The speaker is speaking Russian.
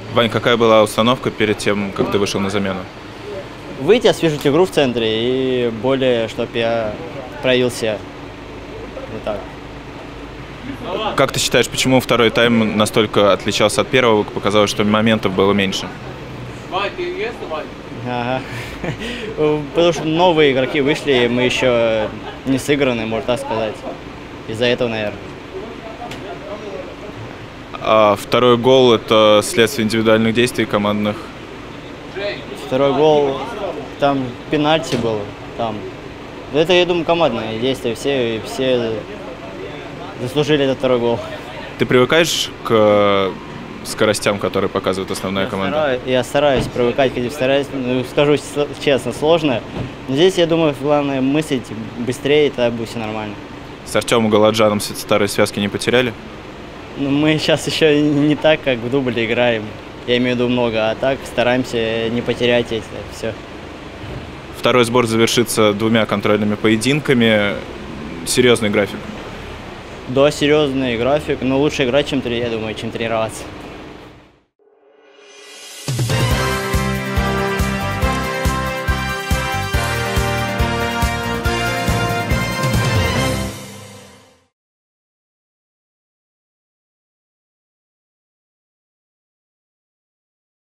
Вань, какая была установка перед тем, как ты вышел на замену? Выйти, освежить игру в центре и более, чтобы я проявил себя. Вот так. Как ты считаешь, почему второй тайм настолько отличался от первого? Показалось, что моментов было меньше. Ага. Потому что новые игроки вышли, и мы еще не сыграны, можно так сказать. Из-за этого, наверное. А второй гол – это следствие индивидуальных действий командных. Второй гол, там пенальти был. Там. Это, я думаю, командные действия. Все заслужили этот второй гол. Ты привыкаешь к скоростям, которые показывает основная команда? Я стараюсь привыкать к этим, скажу честно, сложно. Но здесь, я думаю, главное мыслить быстрее, и тогда будет все нормально. С Артемом Галаджаном старые связки не потеряли? Но мы сейчас еще не так, как в дубле играем. Я имею в виду много, а так стараемся не потерять это все. Второй сбор завершится 2 контрольными поединками. Серьезный график. Да, серьезный график, но лучше играть, я думаю, чем тренироваться.